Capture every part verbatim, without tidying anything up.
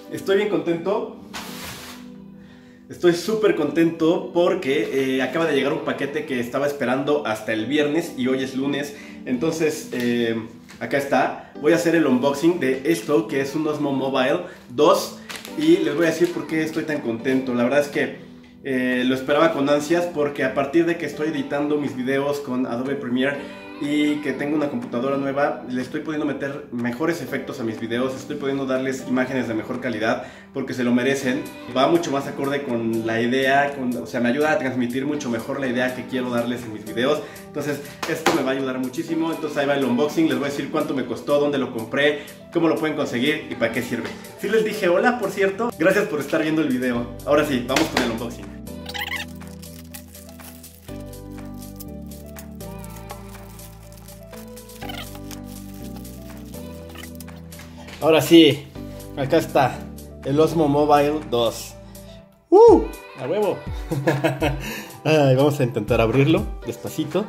Estoy bien contento. Estoy súper contento porque eh, acaba de llegar un paquete que estaba esperando hasta el viernes y hoy es lunes. Entonces, eh, acá está. Voy a hacer el unboxing de esto, que es un Osmo Mobile dos. Y les voy a decir por qué estoy tan contento. La verdad es que eh, lo esperaba con ansias, porque a partir de que estoy editando mis videos con Adobe Premiere y que tengo una computadora nueva, le estoy pudiendo meter mejores efectos a mis videos, estoy pudiendo darles imágenes de mejor calidad porque se lo merecen. Va mucho más acorde con la idea, con, o sea, me ayuda a transmitir mucho mejor la idea que quiero darles en mis videos. Entonces esto me va a ayudar muchísimo. Entonces ahí va el unboxing, les voy a decir cuánto me costó, dónde lo compré, cómo lo pueden conseguir y para qué sirve. Sí les dije hola, por cierto, gracias por estar viendo el video. Ahora sí, vamos con el unboxing. Ahora sí, acá está el Osmo Mobile dos. ¡Uh! ¡A huevo! Ay, vamos a intentar abrirlo despacito.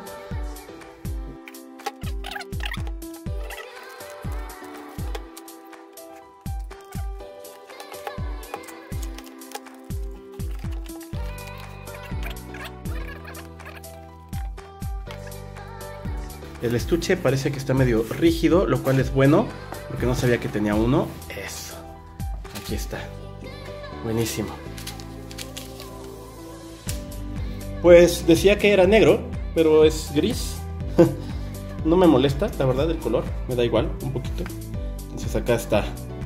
El estuche parece que está medio rígido, lo cual es bueno, porque no sabía que tenía uno. Eso. Aquí está. Buenísimo. Pues decía que era negro, pero es gris. No me molesta, la verdad, el color. Me da igual, un poquito. Entonces acá está.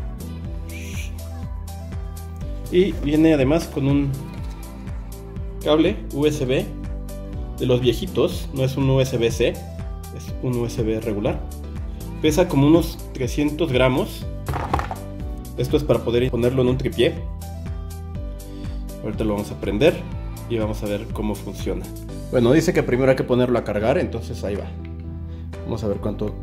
Y viene además con un cable U S B de los viejitos. No es un U S B C, es un U S B regular. Pesa como unos trescientos gramos. Esto es para poder ponerlo en un tripié. Ahorita lo vamos a prender y vamos a ver cómo funciona. Bueno, dice que primero hay que ponerlo a cargar, entonces ahí va. Vamos a ver cuánto.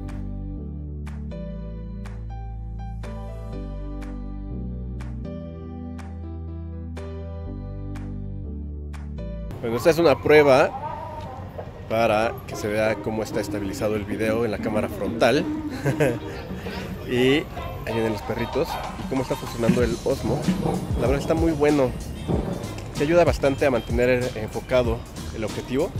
Bueno, esta es una prueba para que se vea cómo está estabilizado el video en la cámara frontal. Y ahí vienen los perritos y cómo está funcionando el Osmo. La verdad está muy bueno. Te ayuda bastante a mantener enfocado el objetivo.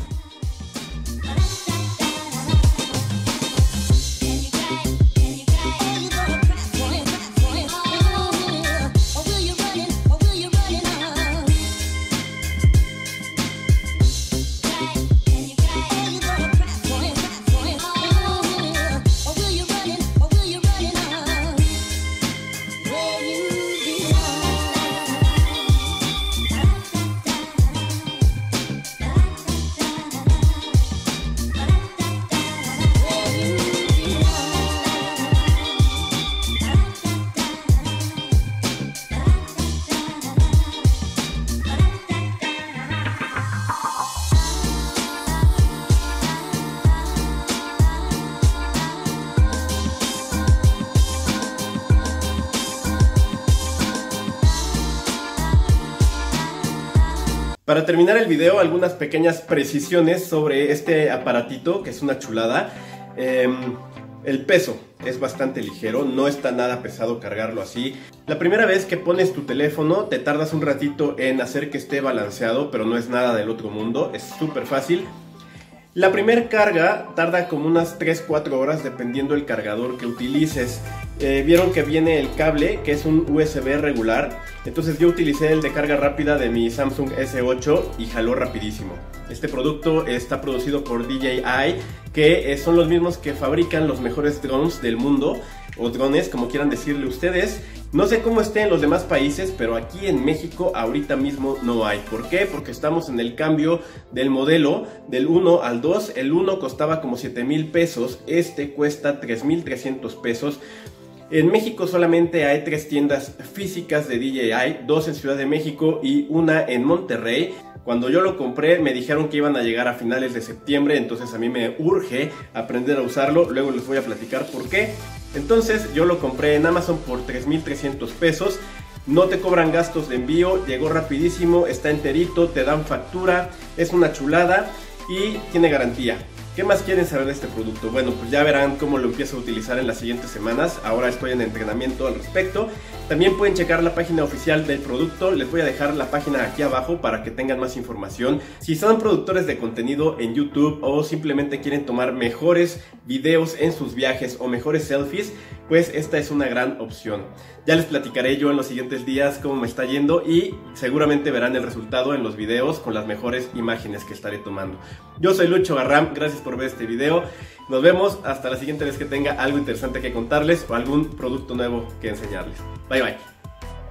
Para terminar el video, algunas pequeñas precisiones sobre este aparatito, que es una chulada. Eh, el peso es bastante ligero, no está nada pesado cargarlo así. La primera vez que pones tu teléfono te tardas un ratito en hacer que esté balanceado, pero no es nada del otro mundo, es súper fácil. La primera carga tarda como unas tres a cuatro horas dependiendo del cargador que utilices. Eh, vieron que viene el cable, que es un U S B regular. Entonces yo utilicé el de carga rápida de mi Samsung S ocho y jaló rapidísimo. Este producto está producido por D J I, que son los mismos que fabrican los mejores drones del mundo, o drones, como quieran decirle ustedes. No sé cómo esté en los demás países, pero aquí en México ahorita mismo no hay. ¿Por qué? Porque estamos en el cambio del modelo del uno al dos. El uno costaba como siete mil pesos, este cuesta tres mil trescientos pesos. En México solamente hay tres tiendas físicas de D J I, dos en Ciudad de México y una en Monterrey. Cuando yo lo compré me dijeron que iban a llegar a finales de septiembre, entonces a mí me urge aprender a usarlo, luego les voy a platicar por qué. Entonces yo lo compré en Amazon por tres mil trescientos pesos, no te cobran gastos de envío, llegó rapidísimo, está enterito, te dan factura, es una chulada y tiene garantía. ¿Qué más quieren saber de este producto? Bueno, pues ya verán cómo lo empiezo a utilizar en las siguientes semanas. Ahora estoy en entrenamiento al respecto. También pueden checar la página oficial del producto, les voy a dejar la página aquí abajo para que tengan más información. Si son productores de contenido en YouTube o simplemente quieren tomar mejores videos en sus viajes o mejores selfies, pues esta es una gran opción. Ya les platicaré yo en los siguientes días cómo me está yendo y seguramente verán el resultado en los videos con las mejores imágenes que estaré tomando. Yo soy Lucho Garram, gracias por ver este video. Nos vemos hasta la siguiente vez que tenga algo interesante que contarles o algún producto nuevo que enseñarles. Bye bye.